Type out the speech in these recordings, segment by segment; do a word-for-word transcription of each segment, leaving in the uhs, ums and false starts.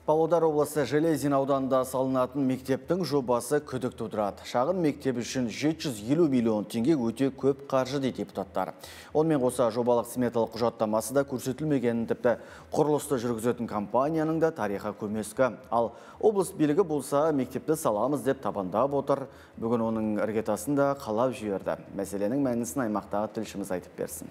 Павлодар облысы Железин ауданында салынатын мектептің жобасы күдік тудырады. Шағын мектеп үшін жеті жүз елу миллион теңге өте көп қаржы дейді депутаттар. Онымен қоса жобалық сметалық құжаттамасы да көрсетілмеген, тіпті құрылысты жүргізетін компанияның да тарихы көмескі. Ал облыс билігі болса мектепті саламыз деп табандап отыр. Бүгін оның іргетасын да қалап жіберді. Мәселенің мәнісін аймақтағы тілшіміз айтып берсін.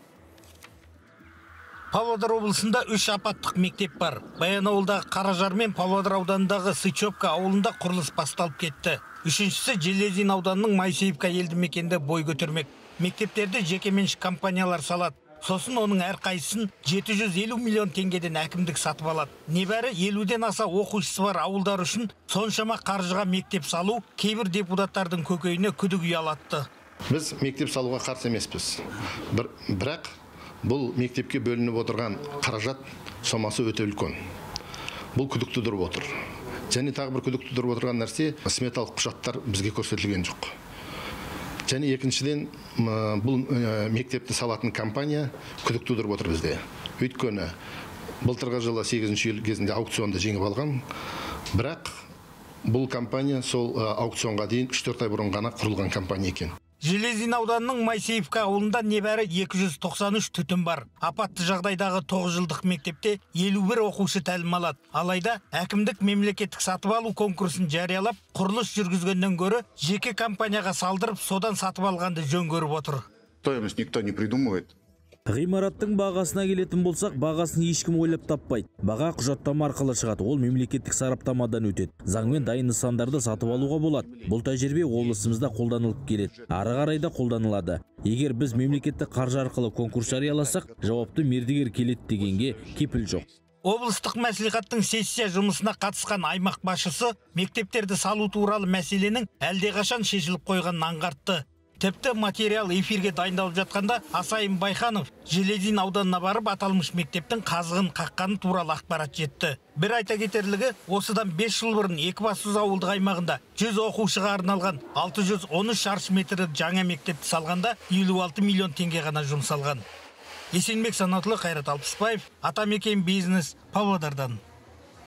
Павлодар облысында үш апаттық мектеп бар. Баянауылдағы Қаражар мен Павлодар ауданындағы Сычевка ауылында құрылыс басталып кетті. Үшіншісі Железин ауданының Майсеевка елді мекенде бой көтермек. Мектептерді жекеменшік компаниялар салады. Сосын оның әрқайсысын жеті жүз елу миллион теңгеден әкімдік сатып алады. Небәрі елуден аса оқушысы бар ауылдар үшін соншама қаржыға мектеп салу кейбір депутаттардың көкейіне күдік ұялатты. Біз мектеп салуға қарсы емеспіз. Бір, бірақ бұл мектепке бөлініп отырған қаражат сомасы өте үлкен. Бұл күдік тудырып отыр. Және тағы бір күдік тудырып отырған нәрсе сметалық құжаттар бізге көрсетілген жоқ. Және екіншіден бұл мектепті салатын компания күдік тудырып отыр бізде. Өйткені былтырғы жылы сегізінші ел кезінде аукционды жеңіп алған, бірақ бұл компания сол аукционға дейін үш төрт ай бұрын ғана құрылған компания екен. Железин ауданының Майсеевка ауылында небәрі екі жүз тоқсан үш түтін бар. Апатты жағдайдағы тоғыз жылдық мектепте елу бір оқушы тәлім алады. Алайда әкімдік мемлекеттік сатып алу конкурсын жариялап, құрылыс жүргізгеннен гөрі жеке компанияға салдырып, содан сатып алғанды жөн көріп отыр. Стоимость никто не придумывает. Ғимараттың бағасына келетін болсақ, бағасын ешкім ойлап таппайды. Баға құжаттама арқылы шығады, ол мемлекеттік сараптамадан өтеді. Заңмен дайын нысандарды сатып алуға болады. Бұл тәжірибе облысымызда қолданылып келеді. Ары қарай да қолданылады. Егер біз мемлекеттік қаржы арқылы конкурс жарияласақ, жауапты мердігер келеді дегенге кепіл жоқ. Облыстық мәслихаттың сессия жұмысына қатысқан аймақ басшысы мектептерді салу туралы мәселенің әлдеқашан шешіліп қойғанын аңғартты. Тіпті материал эфирге дайындалып жатқанда Асайым Байханов Железин ауданына барып аталмыш мектептің қазығын қаққаны туралы ақпарат жетті. Бір айта кетерлігі, осыдан бес жыл бұрын Екібастұз ауылдық аймағында жүз оқушыға арналған алты жүз он үш шаршы метрлі жаңа мектепті салғанда елу алты миллион теңге ғана жұмсалған. Есенбек Санатұлы, Қайрат Алпысбаев, Атамекен бизнес, Павлодардан.